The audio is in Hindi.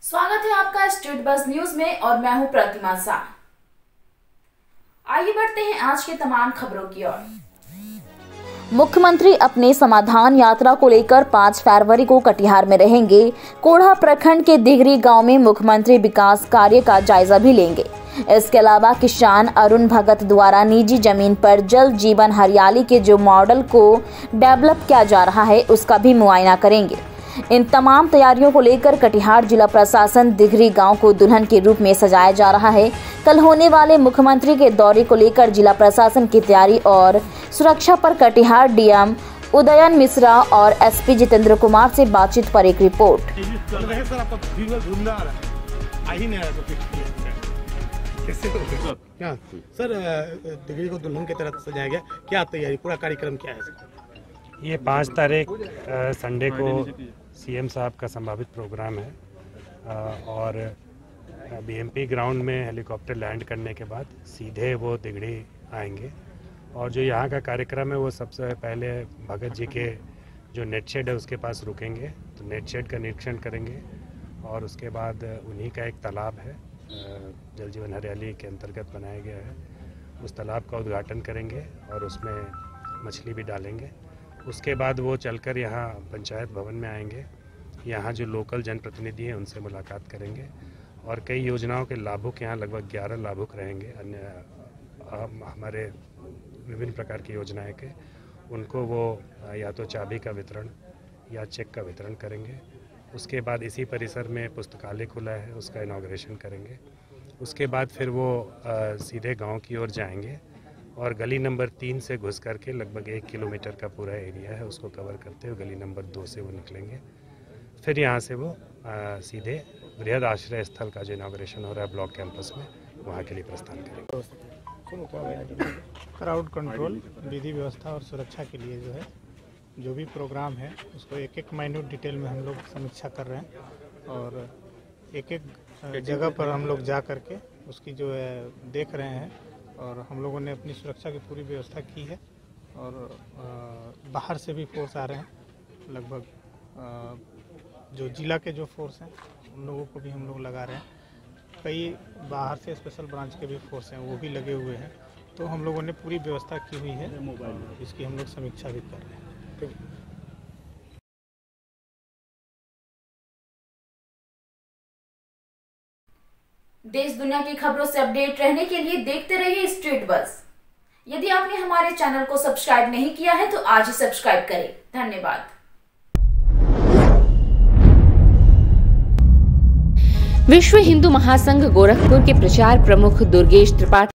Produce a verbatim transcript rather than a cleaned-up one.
स्वागत है आपका स्टेट बस न्यूज में और मैं हूं प्रतिमा शाह। आइए बढ़ते हैं आज के तमाम खबरों की ओर। मुख्यमंत्री अपने समाधान यात्रा को लेकर पाँच फरवरी को कटिहार में रहेंगे। कोढ़ा प्रखंड के दिघरी गांव में मुख्यमंत्री विकास कार्य का जायजा भी लेंगे। इसके अलावा किसान अरुण भगत द्वारा निजी जमीन पर जल जीवन हरियाली के जो मॉडल को डेवलप किया जा रहा है उसका भी मुआयना करेंगे। इन तमाम तैयारियों को लेकर कटिहार जिला प्रशासन दिघरी गांव को दुल्हन के रूप में सजाया जा रहा है। कल होने वाले मुख्यमंत्री के दौरे को लेकर जिला प्रशासन की तैयारी और सुरक्षा पर कटिहार डीएम उदयन मिश्रा और एसपी जितेंद्र कुमार से बातचीत पर एक रिपोर्ट। क्या सर दिघरी को दुल्हन की तरह सजाया गया, क्या तैयारी, पूरा कार्यक्रम क्या है? ये पाँच तारीख संडे को सीएम साहब का संभावित प्रोग्राम है आ, और बीएमपी ग्राउंड में हेलीकॉप्टर लैंड करने के बाद सीधे वो दिघरी आएंगे। और जो यहाँ का कार्यक्रम है वो सबसे पहले भगत जी के जो नेट शेड है उसके पास रुकेंगे, तो नेट शेड का निरीक्षण करेंगे। और उसके बाद उन्हीं का एक तालाब है जल जीवन हरियाली के अंतर्गत बनाया गया है, उस तालाब का उद्घाटन करेंगे और उसमें मछली भी डालेंगे। उसके बाद वो चलकर यहाँ पंचायत भवन में आएंगे, यहाँ जो लोकल जनप्रतिनिधि हैं उनसे मुलाकात करेंगे और कई योजनाओं के लाभुक, यहाँ लगभग ग्यारह लाभुक रहेंगे अन्य हमारे विभिन्न प्रकार की योजनाएं के, उनको वो या तो चाबी का वितरण या चेक का वितरण करेंगे। उसके बाद इसी परिसर में पुस्तकालय खुला है, उसका इनॉग्रेशन करेंगे। उसके बाद फिर वो आ, सीधे गाँव की ओर जाएंगे और गली नंबर तीन से घुस करके लगभग एक किलोमीटर का पूरा एरिया है उसको कवर करते हुए गली नंबर दो से वो निकलेंगे। फिर यहाँ से वो आ, सीधे बृहद आश्रय स्थल का जो इनॉग्रेशन हो रहा है ब्लॉक कैंपस में, वहाँ के लिए प्रस्थान करेंगे। क्राउड कंट्रोल, विधि व्यवस्था और सुरक्षा के लिए जो है जो भी प्रोग्राम है उसको एक एक माइन्यूट डिटेल में हम लोग समीक्षा कर रहे हैं और एक एक जगह पर हम लोग जा करके उसकी जो है देख रहे हैं। और हम लोगों ने अपनी सुरक्षा की पूरी व्यवस्था की है और बाहर से भी फोर्स आ रहे हैं, लगभग जो जिला के जो फोर्स हैं उन लोगों को भी हम लोग लगा रहे हैं। कई बाहर से स्पेशल ब्रांच के भी फोर्स हैं वो भी लगे हुए हैं, तो हम लोगों ने पूरी व्यवस्था की हुई है, इसकी हम लोग समीक्षा भी कर रहे हैं। देश दुनिया की खबरों से अपडेट रहने के लिए देखते रहिए स्ट्रीट बस। यदि आपने हमारे चैनल को सब्सक्राइब नहीं किया है तो आज ही सब्सक्राइब करें। धन्यवाद। विश्व हिंदू महासंघ गोरखपुर के प्रचार प्रमुख दुर्गेश त्रिपाठी